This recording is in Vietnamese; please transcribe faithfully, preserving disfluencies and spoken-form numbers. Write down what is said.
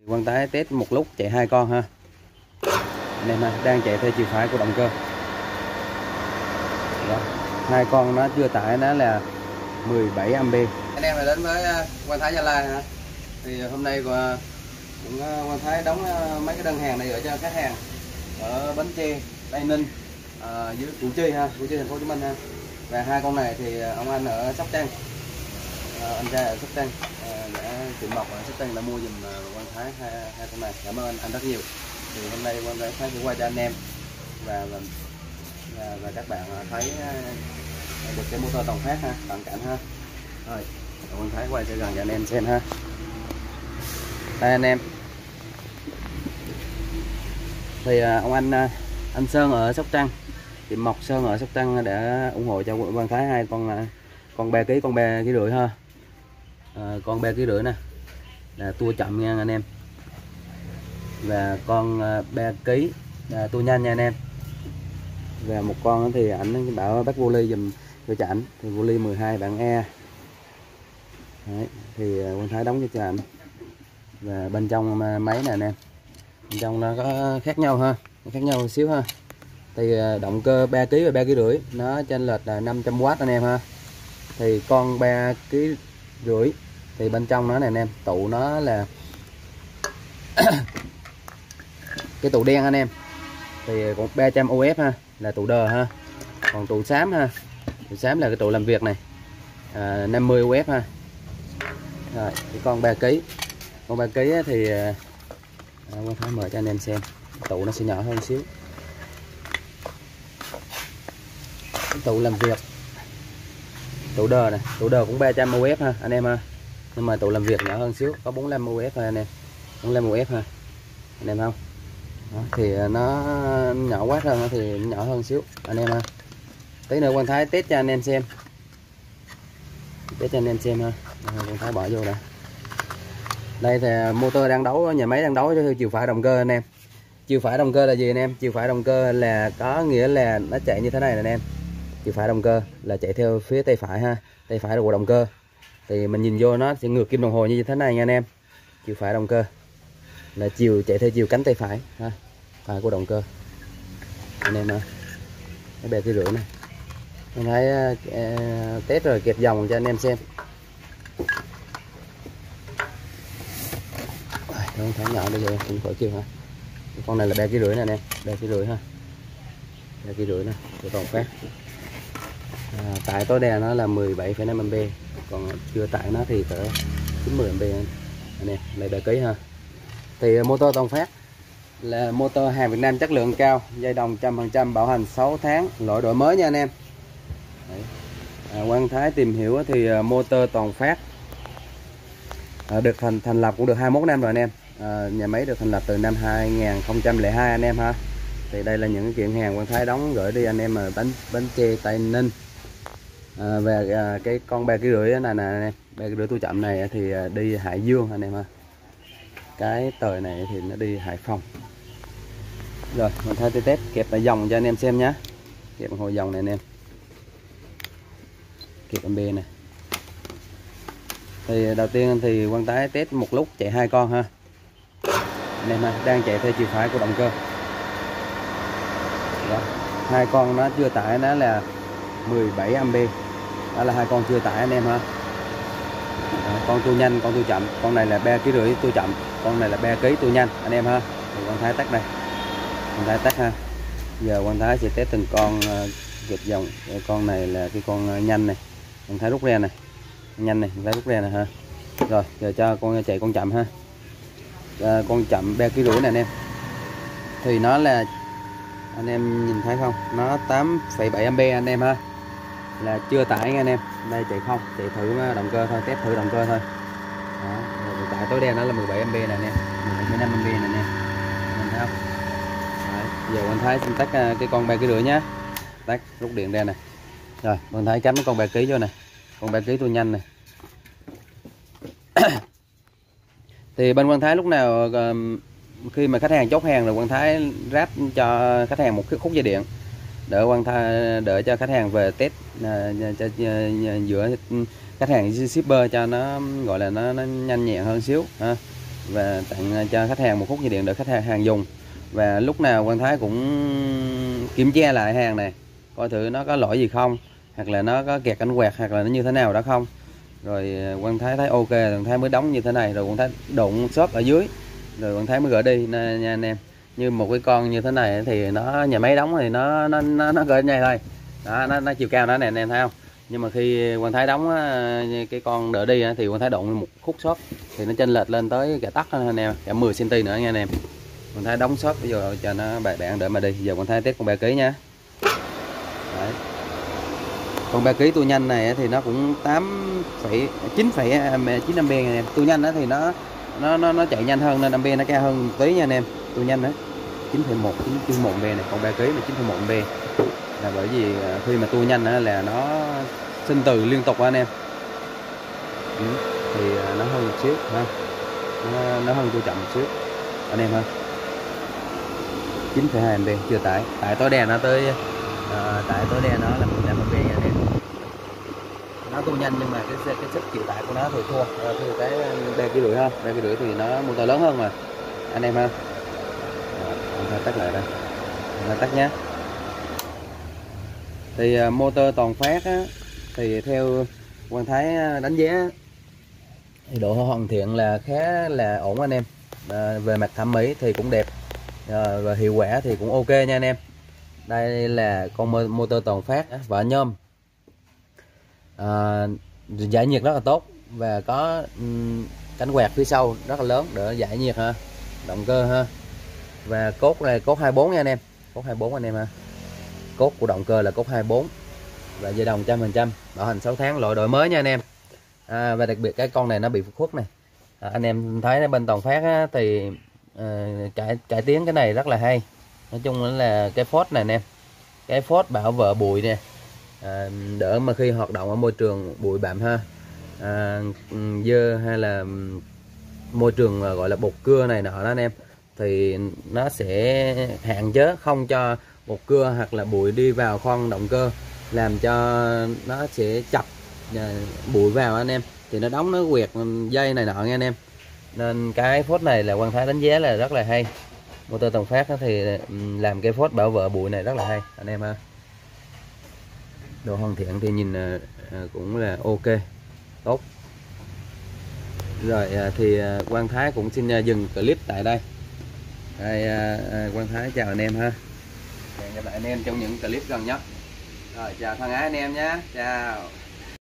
Quang Thái test một lúc chạy hai con ha. Anh em ha, đang chạy theo chiều phải của động cơ. Đó. Hai con nó chưa tải, nó là mười bảy ampe. Anh em là đến với Quang Thái Gia Lai hả? Thì hôm nay cũng Quang Thái đóng mấy cái đơn hàng này ở cho khách hàng ở Bến Tre, Tây Ninh, à, dưới Củ Chi ha, Củ Chi thành phố Hồ Chí Minh ha. Và hai con này thì ông anh ở Sóc Trăng, à, anh trai ở Sóc Trăng, à, đã Trịnh Mộc ở Sóc Trăng đã mua giùm Quang Thái hai, hai con này. Cảm ơn anh, anh rất nhiều. Thì hôm nay Quang Thái sẽ quay cho anh em và và, và, và các bạn thấy được cái motor toàn phát ha, toàn cảnh ha. Rồi, Quang Thái quay cho gần cho anh em xem ha. Đây anh em. Thì ông anh anh Sơn ở Sóc Trăng, Tiệm Mộc Sơn ở Sóc Trăng đã ủng hộ cho Quang Thái hai con con ba ký, con ba ký rưỡi ha. À, con ba ký rưỡi nè, là tua chậm nha anh em. Và con ba ký là tua nhanh nha anh em. Và một con thì ảnh bảo bắt vô ly dùm cho ảnh, thì vô ly mười hai bản E. Đấy, thì Quang Thái đóng cho ảnh. Và bên trong máy nè anh em, bên trong nó có khác nhau ha, khác nhau một xíu ha. Thì động cơ ba ký và ba ký rưỡi nó chênh lệch là năm trăm oát anh em ha. Thì con ba ký rưỡi thì bên trong nó này anh em, tụ nó là cái tụ đen anh em, thì còn ba trăm u ép ha, là tụ đờ ha. Còn tụ xám ha, tụ xám là cái tụ làm việc này, à, năm mươi u ép ha. Rồi cái con ba ký, con ba ký thì à, Quang Thái mời cho anh em xem, tụ nó sẽ nhỏ hơn xíu. Cái tụ làm việc, tụ đờ này, tụ đờ cũng ba trăm u ép ha anh em ha, nhưng mà tụ làm việc nhỏ hơn xíu, có bốn mươi lăm u ép thôi anh em, bốn mươi lăm u ép ha anh em không. Đó, thì nó nhỏ quá hơn thì nhỏ hơn xíu anh em ha. Tí nữa Quang Thái test cho anh em xem, test cho anh em xem ha. Quang Thái bỏ vô đã. Đây thì motor đang đấu, nhà máy đang đấu theo chiều phải động cơ anh em. Chiều phải động cơ là gì anh em? Chiều phải động cơ là có nghĩa là nó chạy như thế này nè anh em. Chiều phải động cơ là chạy theo phía tay phải ha, tay phải của động cơ. Thì mình nhìn vô nó sẽ ngược kim đồng hồ như thế này nha anh em. Chiều phải động cơ là chiều chạy theo chiều cánh tay phải ha, phải của động cơ anh em ha. Cái bè ký rưỡi này mình thấy uh, test rồi kẹp dòng cho anh em xem. Không thấy nhỏ bây giờ cũng khỏi kêu ha. Con này là ba ký rưỡi nè anh em, ba ký rưỡi ha, ba ký rưỡi nè, của toàn phát. À, tải tối đa nó là mười bảy phẩy năm ampe, còn chưa tải nó thì cỡ chín mươi ampe anh em. Này ba ký ha. Thì motor toàn phát là motor hàng Việt Nam chất lượng cao, dây đồng trăm phần trăm, bảo hành sáu tháng, lỗi đổi mới nha anh em. Đấy. À, Quang Thái tìm hiểu thì motor toàn phát à, được thành thành lập cũng được hai mươi mốt năm rồi anh em. À, nhà máy được thành lập từ năm hai nghìn không trăm lẻ hai anh em ha. Thì đây là những kiện hàng Quang Thái đóng gửi đi anh em ở Bến Bến Tre, Tây Ninh. À, về à, cái con ba ký rưỡi này nè anh em, ba ký rưỡi tua chậm này thì đi Hải Dương anh em ha. Cái tời này thì nó đi Hải Phòng. Rồi mình thay test kẹp lại dòng cho anh em xem nhé. Kẹp hồi dòng này anh em, kẹp ampe này. Thì đầu tiên thì Quang Thái test một lúc chạy hai con ha anh em ha, đang chạy theo chiều phải của động cơ. Đó. Hai con nó chưa tải, nó là mười bảy ampe, đó là hai con chưa tải anh em ha. Đó, con tua nhanh, con tua chậm, con này là ba ký rưỡi tua chậm, con này là ba ký tua nhanh anh em ha. Thì Quang Thái tắt đây, Quang Thái tắt ha. Giờ Quang Thái sẽ test từng con uh, kẹp dòng. Con này là cái con uh, nhanh này, Quang Thái rút ra này, nhanh này, Quang Thái rút ra này ha. Rồi giờ cho con chạy con chậm ha. À, con chậm ba ký rưỡi này anh em, thì nó là anh em nhìn thấy không, nó tám phẩy bảy ampe anh em ha, là chưa tải nha anh em. Đây chạy không, chạy thử động cơ thôi, test thử động cơ thôi. Đó, rồi tải tối đa nó là mười bảy ampe này anh em, mười bảy phẩy năm ampe này anh em, mình thấy không? Đấy, giờ Quang Thái xin tắt cái con ba ký rưỡi nhá, tắt rút điện ra này. Rồi Quang Thái cắm cái con ba ký vô này, con ba ký tua nhanh này. Thì bên Quang Thái lúc nào khi mà khách hàng chốt hàng rồi Quang Thái ráp cho khách hàng một cái khúc dây điện, đỡ Quang Thái đỡ cho khách hàng về test cho, giữa khách hàng shipper cho nó gọi là nó, nó nhanh nhẹn hơn xíu ha. và tặng cho khách hàng một khúc dây điện để khách hàng, hàng dùng. Và lúc nào Quang Thái cũng kiểm tra lại hàng này, coi thử nó có lỗi gì không, hoặc là nó có kẹt cánh quẹt, hoặc là nó như thế nào đó không. Rồi Quang Thái thấy ok, Quang Thái mới đóng như thế này, rồi Quang Thái đụng xốp ở dưới, rồi Quang Thái mới gửi đi nha, nha anh em. Như một cái con như thế này thì nó nhà máy đóng thì nó nó nó, nó gửi như này thôi, đó, nó, nó chiều cao đó nè anh em thấy không. Nhưng mà khi Quang Thái đóng cái con đỡ đi thì Quang Thái đụng một khúc xốp thì nó chênh lệch lên tới cả tấc anh em, cả mười xăng ti mét nữa nha anh em. Quang Thái đóng xốp bây giờ cho nó bài bản để mà đi. Giờ Quang Thái test con ba ký nha. Đấy. Con ba ký tua nhanh này thì nó cũng tám phẩy chín phẩy chín ampe anh em. Tua nhanh đó thì nó nó nó nó chạy nhanh hơn nên ampe nó cao hơn một tí nha anh em. Tua nhanh đó chín phẩy một chín phẩy một ampe này, còn ba ký là chín phẩy một ampe. Là bởi vì khi mà tua nhanh là nó sinh từ liên tục anh em. Ừ, thì nó hơn một xíu ha. Nó, nó hơn tua chậm một xíu anh em ha. chín phẩy hai ampe chưa tải. Tải tối đa nó tới à, tải tối đa nó là mười lăm ampe nha anh em. Nó tua nhanh nhưng mà cái cái sức chịu tải của nó thì thua à, thua cái ba ký rưỡi ha. ba ký rưỡi thì nó motor lớn hơn mà anh em ha. Rồi, tắt lại đây. Mình tắt nhé. Thì uh, motor toàn phát á, thì theo Quang Thái đánh giá thì độ hoàn thiện là khá là ổn anh em. À, về mặt thẩm mỹ thì cũng đẹp, à, và hiệu quả thì cũng ok nha anh em. Đây là con motor toàn phát vỏ nhôm, à, giải nhiệt rất là tốt và có um, cánh quạt phía sau rất là lớn để giải nhiệt ha, động cơ ha. Và cốt là cốt hai mươi bốn nha anh em, cốt hai mươi bốn anh em ha. Cốt của động cơ là cốt hai mươi bốn và dây đồng một trăm phần trăm, bảo hành sáu tháng, loại đổi mới nha anh em. À, và đặc biệt cái con này nó bị khuất này, à, anh em thấy bên toàn phát á, thì à, cải cải tiến cái này rất là hay. Nói chung là cái phốt này anh em, cái phốt bảo vệ bụi nè, à, đỡ mà khi hoạt động ở môi trường bụi bặm ha, à, dơ hay là môi trường gọi là bột cưa này nọ đó anh em, thì nó sẽ hạn chế không cho bột cưa hoặc là bụi đi vào khoang động cơ, làm cho nó sẽ chập bụi vào anh em, thì nó đóng nó quẹt dây này nọ nha anh em. Nên cái phốt này là Quang Thái đánh giá là rất là hay. Motor toàn phát thì làm cái phốt bảo vệ bụi này rất là hay anh em ha. Độ hoàn thiện thì nhìn cũng là ok, tốt. Rồi thì Quang Thái cũng xin dừng clip tại đây. Đây, Quang Thái chào anh em ha. Hẹn gặp lại anh em trong những clip gần nhất. Rồi chào thân ái anh em nhé. Chào.